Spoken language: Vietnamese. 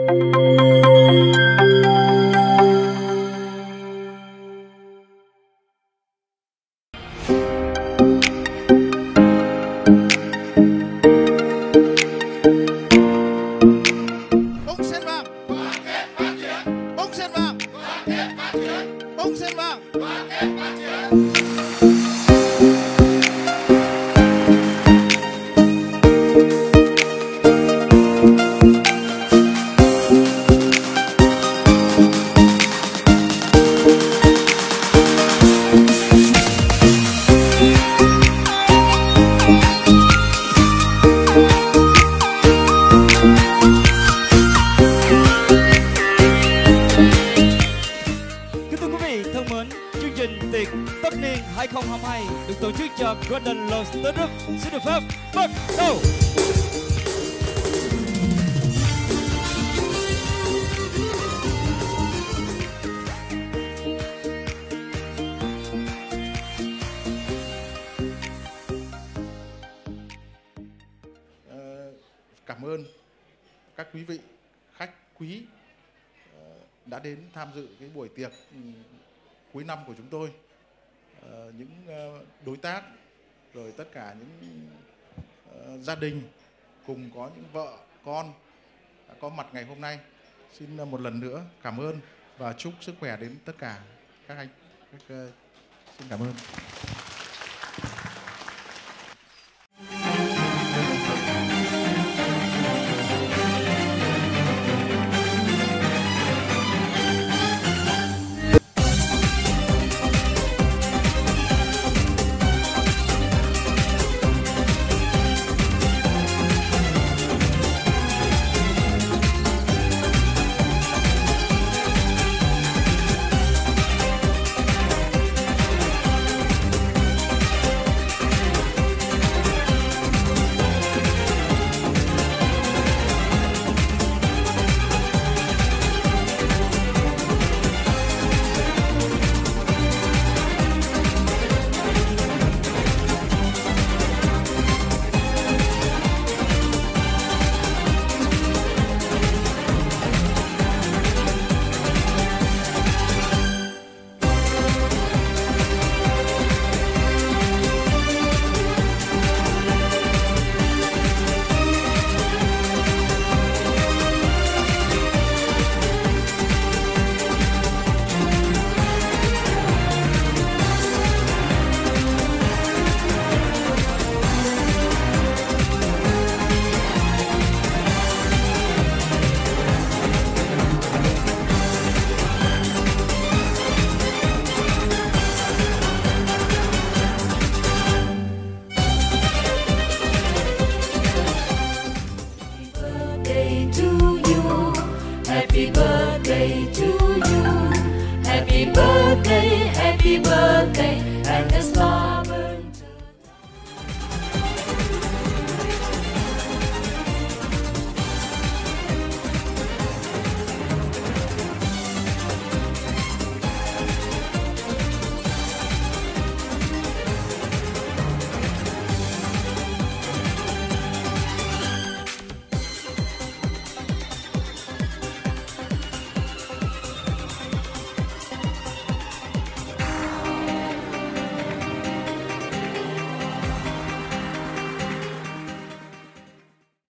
được tổ chức cho Golden Lodge Tết Đức. Xin được phép bắt đầu. Cảm ơn các quý vị khách quý đã đến tham dự cái buổi tiệc cuối năm của chúng tôi. Những đối tác, rồi tất cả những gia đình cùng có những vợ con đã có mặt ngày hôm nay. Xin một lần nữa cảm ơn và chúc sức khỏe đến tất cả các anh. Xin cảm ơn. Happy birthday to you. Happy birthday, and as long